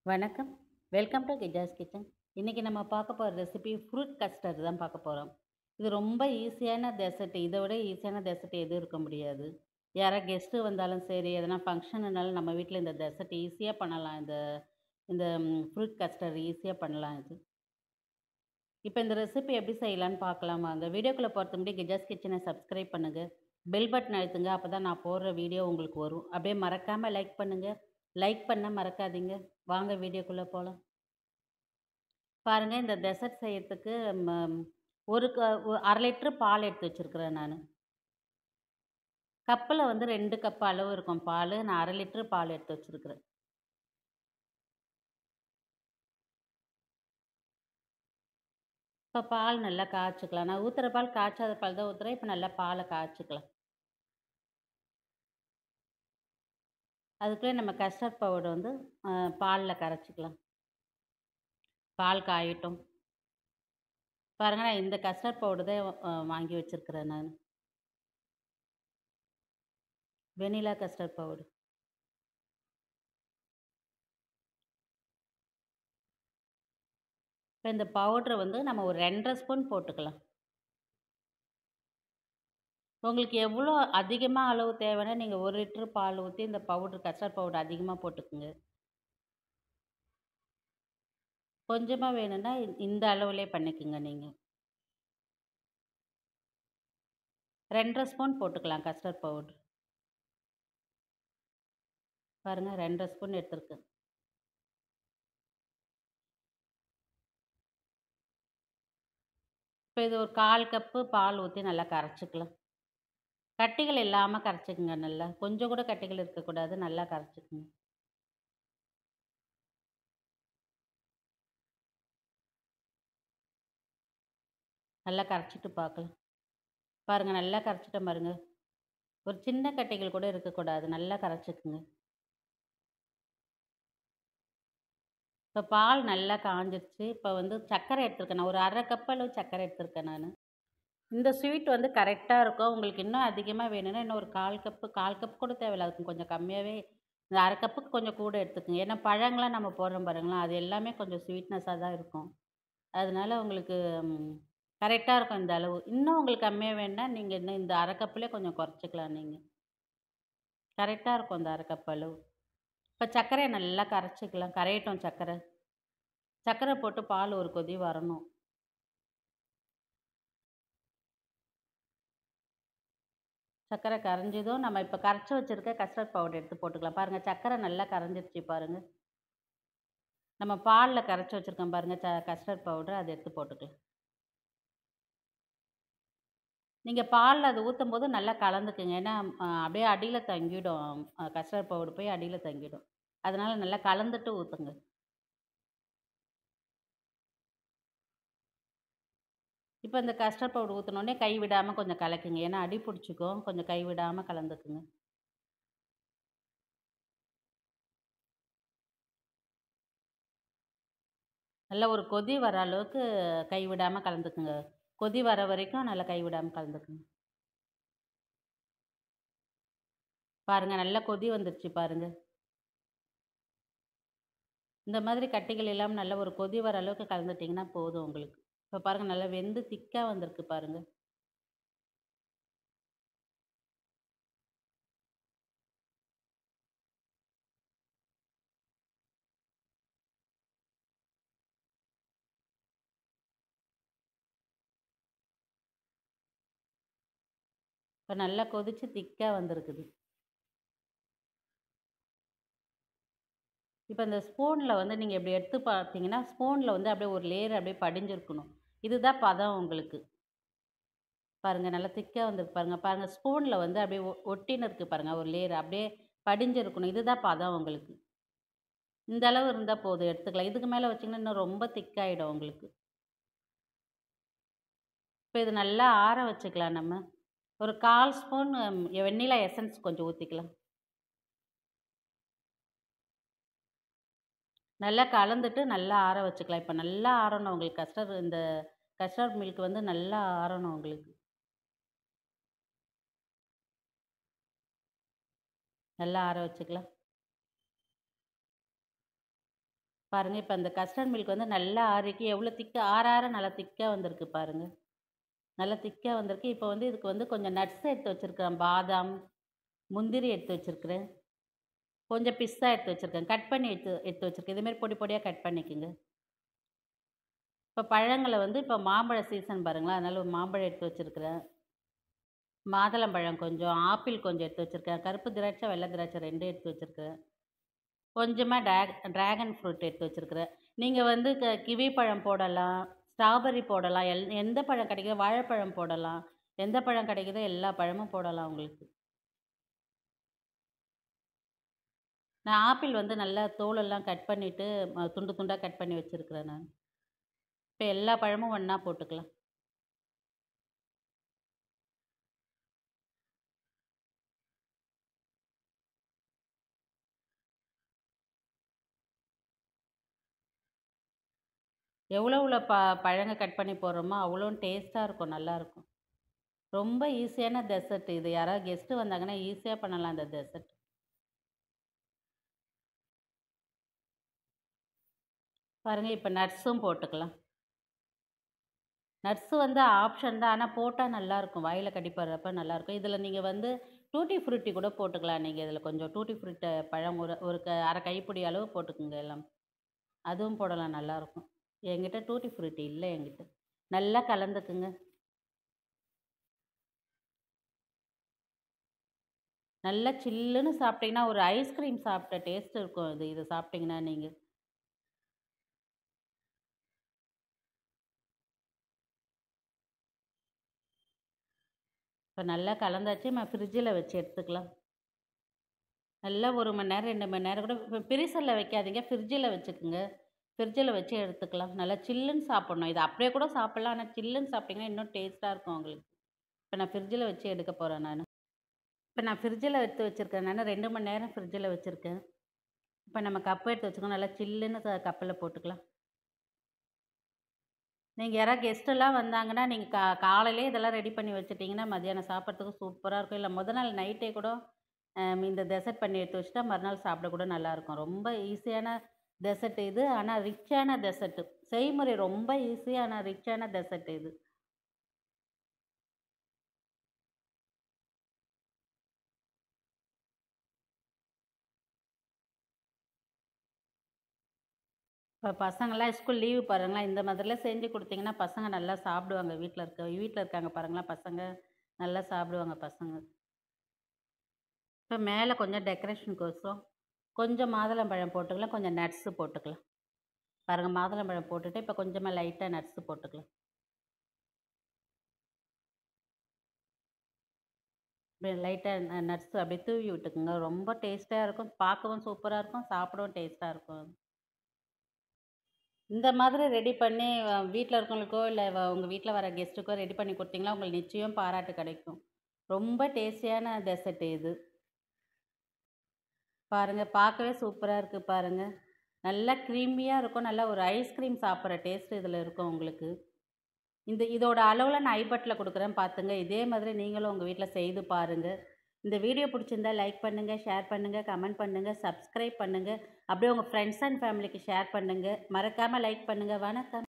வணக்கம். Welcome to Kija's kitchen. இன்னைக்கு நம்ம பார்க்க போற ரெசிபி ஃப்ரூட் கஸ்டர்ட் தான் பார்க்க போறோம். இது ரொம்ப ஈஸியான டெசர்ட். இதை விட ஈஸியான டெசர்ட் எதுவும் இருக்க முடியாது. யாரா கெஸ்ட்டு வந்தாலும் சரி, எதனா ஃபங்க்ஷன்னாலும் நம்ம வீட்ல இந்த டெசர்ட் ஈஸியா பண்ணலாம். இந்த இந்த ஃப்ரூட் கஸ்டர்ட் ஈஸியா பண்ணலாம் இது. இப்போ இந்த ரெசிபி எப்படி செய்யலான்னு பார்க்கலாம் வாங்க. வீடியோக்குள்ள போறதுக்கு முன்னாடி கிஜாஸ் கிச்சனை சப்ஸ்கிரைப் பண்ணுங்க. பெல் பட்டன் அழுத்துங்க. அப்பதான் நான் போடுற வீடியோ உங்களுக்கு வரும். அப்படியே மறக்காம லைக் பண்ணுங்க. லைக் பண்ண மறக்காதீங்க. வாங்க வீடியோக்குள்ள போலாம். பாருங்க இந்த டெசர்ட் செய்யறதுக்கு ம ஒரு 1/2 லிட்டர் பால் எடுத்து வச்சிருக்கிறேன் நானு. கப்புல வந்து 2 கப் அளவு இருக்கும் பாலு. நான் 1/2 லிட்டர் பால் எடுத்து வச்சிருக்கிறேன். இப்ப பால் நல்லா காய்ச்சிக்கலாம். நான் ஊத்துற பால் காய்ச்சாத பால் தான் ஊத்துறேன். இப்ப நல்லா பால காய்ச்சிக்கலாம். அதுக்குள்ள நம்ம கஸ்டர்ட் பவுடர் வந்து பால்ல கரைச்சுக்கலாம். பால் காயட்டும். பாருங்க நான் இந்த கஸ்டர்ட் பவுடர் தான் வாங்கி வச்சிருக்கிறேன் நானு. Vanilla custard powder. இப்ப இந்த பவுடர வந்து நம்ம ஒரு 2 1/2 ஸ்பூன் போட்டுக்கலாம். உங்களுக்கு எவ்வளோ அதிகமா அளவு தேவைன்னா, நீங்க 1 லிட்டர் பால் ஊத்தி இந்த பவுடர் கஸ்டர்ட் பவுடர் அதிகமா போட்டுக்கங்க. கொஞ்சமா வேணும்னா, இந்த அளவுலயே பண்ணிக்கங்க நீங்க. 2 1/2 ஸ்பூன் போட்டுக்கலாம் கஸ்டர்ட் பவுடர். பாருங்க 2 1/2 ஸ்பூன் எடுத்திருக்கேன். இப்ப இது ஒரு 1/4 கப்பு பால் ஊத்தி நல்லா கரைச்சுக்கலாம். கட்டிகள் இல்லாம கரைச்சுக்குங்க நல்லா. கொஞ்சம் கூட கட்டிகள் இருக்கக்கூடாது. நல்லா கரைச்சுக்குங்க. நல்லா கரைச்சுட்டு பார்க்கலாம். பாருங்க நல்லா கரைச்சுட்டேன் பாருங்க. ஒரு சின்ன கட்டிகள் கூட இருக்கக்கூடாது. நல்லா கரைச்சுக்குங்க. இப்ப பால் நல்லா காய்ஞ்சிருச்சு. இப்ப வந்து சர்க்கரை எடுத்துருக்கேன். நான் ஒரு 1/2 கப் அளவு சர்க்கரை எடுத்துருக்கேன் நானு. இந்த ஸ்வீட் வந்து கரெக்ட்டா இருக்கும். உங்களுக்கு இன்னும் அதிகமா வேணும்னா, இன்னும் ஒரு 1/4 கப் கூட தேவையில்ல. அதுக்கு கொஞ்சம் கம்மியாவே இந்த 1/2 கப்புக்கு கொஞ்சம் கூட எடுத்துக்கங்க. ஏன்னா பழங்கள்லாம் நம்ம போடுறோம் பாருங்களேன், அது எல்லாமே கொஞ்சம் ஸ்வீட்னஸா தான் இருக்கும். அதனால உங்களுக்கு ம் கரெக்ட்டா இருக்கும் இந்த அளவு. இன்னும் உங்களுக்கு கம்மியா வேணும்னா, நீங்க இன்னும் இந்த 1/2 கப்லயே கொஞ்சம் குறைச்சுக்கலாம் நீங்க. கரெக்ட்டா இருக்கும் இந்த 1/2 கப் அளவு. இப்ப சர்க்கரைய நல்லா கரைச்சுக்கலாம். கரையட்டும் சர்க்கரை. சர்க்கரை போட்டு பால் ஒரு கொதி வரணும். சர்க்கரை கரைஞ்சதும், நம்ம இப்ப கரைச்சு வச்சிருக்க கஸ்டர்ட் பவுடர் எடுத்து போட்டுக்கலாம். பாருங்க சர்க்கரை நல்லா கரைஞ்சிருச்சு பாருங்க. நம்ம பால்ல கரைச்சு வச்சிருக்கோம் பாருங்க கஸ்டர்ட் பவுடர் அத எடுத்து போட்டுக்கலாம். நீங்க பால்ல அத ஊத்தும்போது நல்லா கலந்துக்குங்க. ஏன்னா, அப்படியே அடியில தங்கிடும். கஸ்டர்ட் பவுடர் போய் அடியில தங்கிடும். அதனால நல்லா கலந்துட்டு ஊத்துங்க. இப்ப இந்த கஸ்டர்ட் பவுடர் ஊத்துனோனே கை விடாம கொஞ்சம் கலக்குங்க. ஏன்னா அடி புடிச்சுக்கும். கொஞ்சம் கை விடாம கலந்துக்குங்க. நல்லா ஒரு கொதி வர அளவுக்கு கை விடாம கலந்துக்குங்க. கொதி வர வரைக்கும் நல்லா கை விடாம கலந்துக்குங்க. பாருங்க நல்லா கொதி வந்துருச்சு பாருங்க. இந்த மாதிரி கட்டிகள் இல்லாம நல்ல ஒரு கொதி வர அளவுக்கு கலந்துட்டீங்கன்னா போதும் உங்களுக்கு. இப்ப பாருங்க நல்லா வெந்து திக்கா வந்திருக்கு பாருங்க. இப்ப நல்லா கொதிச்சு திக்கா வந்திருக்குது. இப்ப இந்த ஸ்பூன்ல வந்து நீங்க இப்படி எடுத்து பார்த்தீங்கன்னா, ஸ்பூன்ல வந்து அப்படியே ஒரு லேயர் அப்படியே படிஞ்சிருக்கணும். இதுதான் பதம் உங்களுக்கு. பாருங்க நல்லா திக்கா வந்திருக்கு பாருங்க. பாருங்க ஸ்பூன்ல வந்து அப்படியே ஒட்டின்னு இருக்கு பாருங்க ஒரு லேயர் அப்படியே படிஞ்சிருக்கணும். இதுதான் பதம் உங்களுக்கு. இந்த அளவு இருந்தா போதும் எடுத்துக்கலாம். இதுக்கு மேல வச்சீங்கன்னா இன்னும் ரொம்ப திக்காயிடும் உங்களுக்கு. இப்ப இது நல்லா ஆற வச்சுக்கலாம் நம்ம. ஒரு 1/4 ஸ்பூன் வெண்ணிலா எசன்ஸ் கொஞ்சம் ஊத்திக்கலாம். நல்லா கலந்துட்டு நல்லா ஆற வச்சுக்கலாம். இப்ப நல்லா ஆறணும் உங்களுக்கு இந்த கஸ்டர்ட் மில்க் வந்து நல்லா ஆறணும் உங்களுக்கு. நல்லா ஆற வச்சுக்கலாம். பாருங்க, இப்ப அந்த கஸ்டர்ட் மில்க் வந்து நல்லா ஆறிக்கு எவ்வளோ திக்கா ஆற நல்லா திக்கா வந்திருக்கு பாருங்க. நல்லா திக்கா வந்திருக்கு. இப்போ வந்து இதுக்கு வந்து கொஞ்சம் நட்ஸ் எடுத்து வச்சிருக்கிறேன். பாதாம், முந்திரி எடுத்து வச்சிருக்கிறேன். கொஞ்சம் பிஸ்தா எடுத்து வச்சிருக்கேன். கட் பண்ணி எடுத்து எடுத்து வச்சிருக்கேன். இதே மாரி பொடி பொடியா கட் பண்ணிக்கங்க. இப்ப பழங்கள வந்து இப்ப மாம்பழ சீசன் பாருங்களேன், அதனால ஒரு மாம்பழம் எடுத்து வச்சிருக்கிறேன். மாதுளம்பழம் கொஞ்சம், ஆப்பிள் கொஞ்சம் எடுத்து வச்சிருக்கேன். கருப்பு திராட்சை, வெள்ளை திராட்சை 2 எடுத்து வச்சிருக்கிறேன். கொஞ்சமா டிராகன் ஃப்ரூட் எடுத்து வச்சிருக்கிறேன். நீங்க வந்து கிவி பழம் போடலாம், ஸ்ட்ராபெர்ரி போடலாம். எந்த பழம் கிடைக்குதோ வாழைப்பழம் போடலாம். எந்த பழம் கிடைக்குதோ எல்லா பழமும் போடலாம் உங்களுக்கு. நான் ஆப்பிள் வந்து நல்லா தோலெல்லாம் கட் பண்ணிட்டு, துண்டு துண்டா கட் பண்ணி வச்சிருக்கிறேன் நான். இப்ப எல்லா பழமும் ஒண்ணா போட்டுக்கலாம். எவ்வளோ பழங்க கட் பண்ணி போடுறோமோ, அவ்வளோ டேஸ்ட்டா இருக்கும், நல்லாருக்கும். ரொம்ப ஈஸியான டெசர்ட் இது. யாராவது கெஸ்ட்டு வந்தாங்கன்னா, ஈஸியா பண்ணலாம் இந்த டெசர்ட். பாருங்க, இப்ப நட்ஸும் போட்டுக்கலாம். நட்ஸ் வந்து ஆப்ஷன் தான். ஆனா போட்டா நல்லாருக்கும். வாயில கடிப்படுறப்ப நல்லாருக்கும். இதில நீங்க வந்து டூட்டி ஃப்ரூட்டி கூட போட்டுக்கலாம். நீங்க இதில கொஞ்சம் டூட்டி ஃப்ரூட் பழம் ஒரு ஒரு 1/2 கைப்பிடி அளவு போட்டுக்கங்க எல்லாம். அதுவும் போடலாம் நல்லாருக்கும். என்கிட்ட டூட்டி ஃப்ரூட்டி இல்ல என்கிட்ட. நல்லா கலந்துக்குங்க. நல்லா சில்லுன்னு சாப்பிட்டீங்கன்னா, ஒரு ஐஸ்கிரீம் சாப்பிட்ட டேஸ்ட் இருக்கும் இது. இத சாப்பிட்டீங்கன்னா நீங்க. இப்ப நல்லா கலந்தாச்சு. நம்ம ஃப்ரிட்ஜில வச்சு எடுத்துக்கலாம். நல்லா 1 மணி நேரம், 2 மணி நேரம் கூட ஃப்ரீசர்ல வைக்காதீங்க. ஃப்ரிட்ஜில வச்சுக்குங்க. ஃப்ரிட்ஜில வச்சு எடுத்துக்கலாம். நல்லா சில்லுன்னு சாப்பிடணும். இத அப்படியே கூட சாப்பிடலாம். ஆனா சில்லுன்னு சாப்பிட்டீங்கன்னா இன்னும் டேஸ்ட்டா இருக்கும் உங்களுக்கு. இப்ப நான் ஃப்ரிட்ஜில வச்சு எடுக்க போறேன் நானு. இப்ப நான் ஃப்ரிட்ஜில எடுத்து வச்சிருக்கேன் நானு. 2 மணி நேரம் ஃப்ரிட்ஜில வச்சிருக்கேன். இப்ப நம்ம கப் எடுத்து வச்சுக்கணும். நல்லா சில்லுன்னு கப்புல போட்டுக்கலாம். நீங்க யாராவது கெஸ்ட்டெல்லாம் வந்தாங்கன்னா, நீங்க காலையிலேயே இதெல்லாம் ரெடி பண்ணி வச்சுட்டீங்கன்னா, மதியானம் சாப்பிடறதுக்கு சூப்பரா இருக்கும். இல்ல மொத நாள் நைட்டே கூட இந்த டெசர்ட் பண்ணி எடுத்து வச்சுட்டா, மறுநாள் சாப்பிட கூட நல்லாயிருக்கும். ரொம்ப ஈஸியான டெசர்ட் இது. ஆனா ரிச்சான டெசர்ட். செய்முறை ரொம்ப ஈஸி. ஆனா ரிச்சான டெசர்ட் இது. இப்ப பசங்கலாம் ஸ்கூல் லீவு பாருங்களேன், இந்த மாதிரிலாம் செஞ்சு குடுத்தீங்கன்னா, பசங்க நல்லா சாப்பிடுவாங்க. வீட்ல இருக்காங்க பாருங்களேன் பசங்க, நல்லா சாப்பிடுவாங்க பசங்க. இப்ப மேல கொஞ்சம் டெக்கரேஷனுக்கோசரம் கொஞ்சம் மாதுளம்பழம் போட்டுக்கலாம். கொஞ்சம் நட்ஸ் போட்டுக்கலாம். பாருங்க மாதுளம்பழம் போட்டுட்டு, இப்ப கொஞ்சமா லைட்டா நட்ஸ் போட்டுக்கலாம். அப்படியே லைட்டா நட்ஸ் அப்படியே தூவி விட்டுக்குங்க. ரொம்ப டேஸ்ட்டா இருக்கும். பார்க்கவும் சூப்பரா இருக்கும். சாப்பிடவும் டேஸ்ட்டா இருக்கும். இந்த மாதிரி ரெடி பண்ணி வீட்ல இருக்கவங்களுக்கோ, இல்ல உங்க வீட்ல வர கெஸ்ட்டுக்கோ ரெடி பண்ணி குடுத்தீங்கன்னா, உங்களுக்கு நிச்சயம் பாராட்டு கிடைக்கும். ரொம்ப டேஸ்டியான டெசர்ட் இது. பாருங்க, பார்க்கவே சூப்பரா இருக்கு பாருங்க. நல்லா க்ரீமியா இருக்கும். நல்லா ஒரு ஐஸ்கிரீம் சாப்பிடுற டேஸ்ட் இதில இருக்கும் உங்களுக்கு. இதோட அளவுல நான் ஐபட்ல குடுக்குறேன் பார்த்துங்க. இதே மாதிரி நீங்களும் உங்க வீட்ல செய்து பாருங்க. இந்த வீடியோ பிடிச்சிருந்தா லைக் பண்ணுங்க, ஷேர் பண்ணுங்க, கமெண்ட் பண்ணுங்க, சப்ஸ்கிரைப் பண்ணுங்க. அப்படியே உங்க ஃப்ரெண்ட்ஸ் அண்ட் ஃபேமிலிக்கு ஷேர் பண்ணுங்க. மறக்காம லைக் பண்ணுங்க. வணக்கம்.